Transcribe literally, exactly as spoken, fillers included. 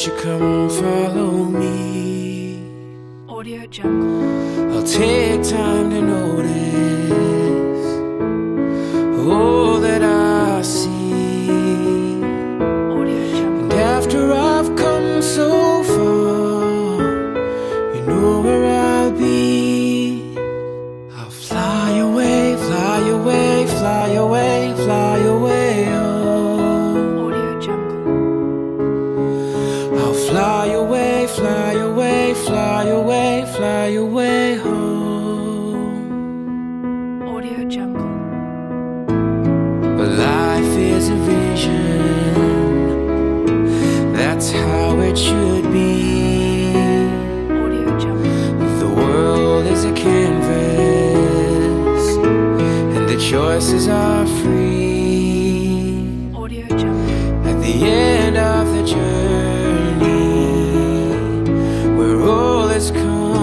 you come follow me? Audio Jungle. I'll take time to notice all that I see. Audio Jungle. And after I've come so far, you know where I'll be. I'll fly away, fly away, fly away, fly away, oh. Audio Jungle. I'll fly away, fly away, fly away, fly away home. Audio Jungle. But life is a vision, that's how it should be. Audio Jungle. The world is a canvas, and the choices are free. Audio Jungle. At the end of the journey, where all is come,